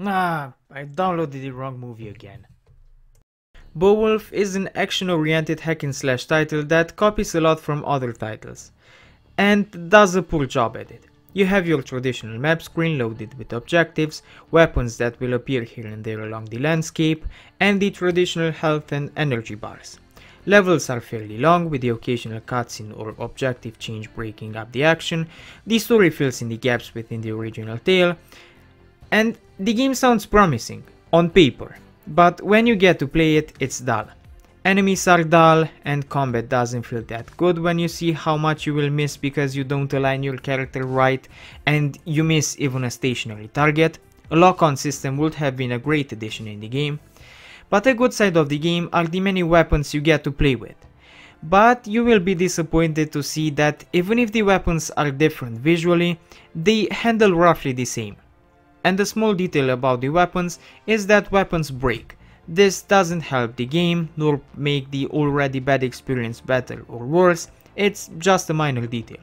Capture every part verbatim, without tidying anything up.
Ah, I downloaded the wrong movie again. Boewulf is an action-oriented hack-and-slash title that copies a lot from other titles, and does a poor job at it. You have your traditional map screen loaded with objectives, weapons that will appear here and there along the landscape, and the traditional health and energy bars. Levels are fairly long, with the occasional cutscene or objective change breaking up the action. The story fills in the gaps within the original tale, and the game sounds promising, on paper, but when you get to play it, it's dull. Enemies are dull, and combat doesn't feel that good when you see how much you will miss because you don't align your character right and you miss even a stationary target. A lock-on system would have been a great addition in the game, but a good side of the game are the many weapons you get to play with. But you will be disappointed to see that even if the weapons are different visually, they handle roughly the same. And a small detail about the weapons is that weapons break. This doesn't help the game, nor make the already bad experience better or worse, it's just a minor detail.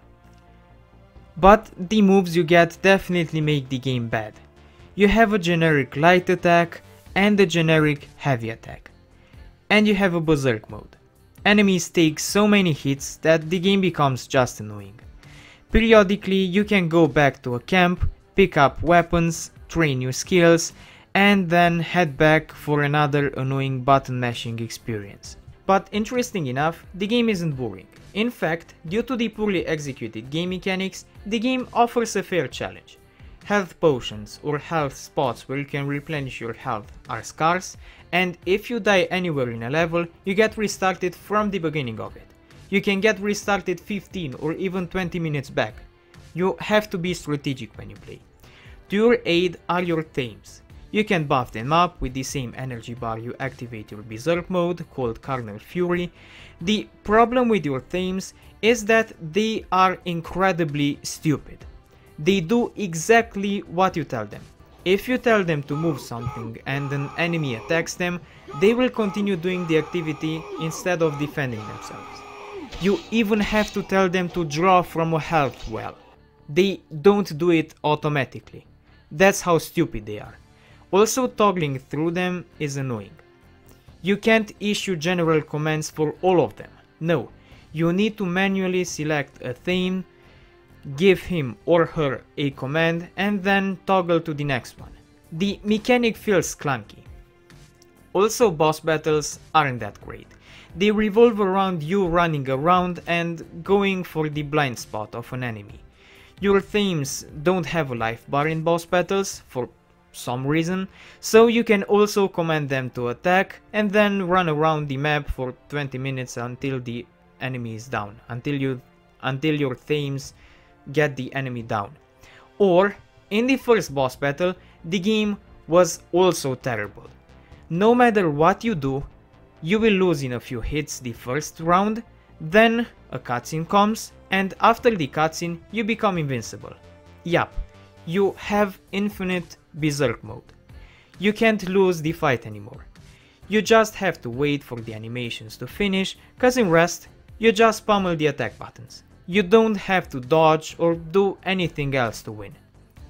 But the moves you get definitely make the game bad. You have a generic light attack and a generic heavy attack. And you have a berserk mode. Enemies take so many hits that the game becomes just annoying. Periodically you can go back to a camp, pick up weapons, train new skills, and then head back for another annoying button mashing experience. But interesting enough, the game isn't boring. In fact, due to the poorly executed game mechanics, the game offers a fair challenge. Health potions or health spots where you can replenish your health are scarce, and if you die anywhere in a level, you get restarted from the beginning of it. You can get restarted fifteen or even twenty minutes back. You have to be strategic when you play. To your aid are your thames. You can buff them up with the same energy bar you activate your Beserk mode, called Carnal Fury. The problem with your thames is that they are incredibly stupid. They do exactly what you tell them. If you tell them to move something and an enemy attacks them, they will continue doing the activity instead of defending themselves. You even have to tell them to draw from a health well. They don't do it automatically. That's how stupid they are. Also, toggling through them is annoying. You can't issue general commands for all of them. No, you need to manually select a theme, give him or her a command, and then toggle to the next one. The mechanic feels clunky. Also, boss battles aren't that great. They revolve around you running around and going for the blind spot of an enemy. Your themes don't have a life bar in boss battles for some reason, so you can also command them to attack and then run around the map for twenty minutes until the enemy is down, until you until your themes get the enemy down. Or, in the first boss battle, the game was also terrible. No matter what you do, you will lose in a few hits the first round, then a cutscene comes, and after the cutscene you become invincible. Yup, you have infinite Beserk mode. You can't lose the fight anymore. You just have to wait for the animations to finish, cause in rest, you just pummel the attack buttons. You don't have to dodge or do anything else to win.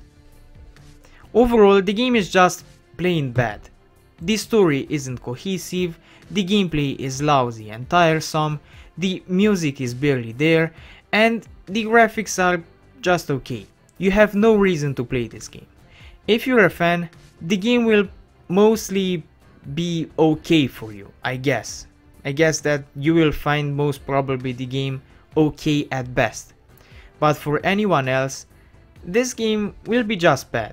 Overall, the game is just plain bad. The story isn't cohesive, the gameplay is lousy and tiresome, the music is barely there, and the graphics are just okay. You have no reason to play this game. If you're a fan, the game will mostly be okay for you, I guess. I guess that you will find most probably the game okay at best. But for anyone else, this game will be just bad.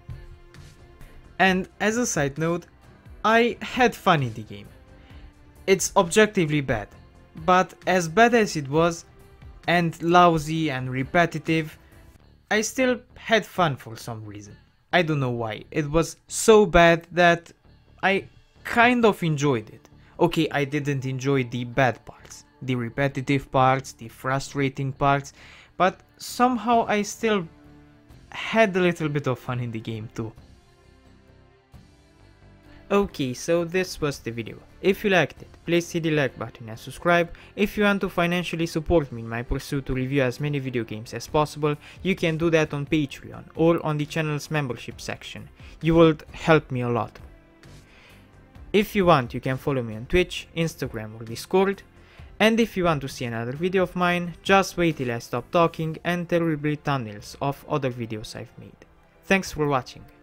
And as a side note, I had fun in the game. It's objectively bad, but as bad as it was, and lousy and repetitive, I still had fun for some reason. I don't know why. It was so bad that I kind of enjoyed it. Okay, I didn't enjoy the bad parts, the repetitive parts, the frustrating parts, but somehow I still had a little bit of fun in the game too. Okay, so this was the video. If you liked it, please hit the like button and subscribe. If you want to financially support me in my pursuit to review as many video games as possible, you can do that on Patreon or on the channel's membership section. You would help me a lot. If you want, you can follow me on Twitch, Instagram or Discord. And if you want to see another video of mine, just wait till I stop talking and there will be thumbnails of other videos I've made. Thanks for watching.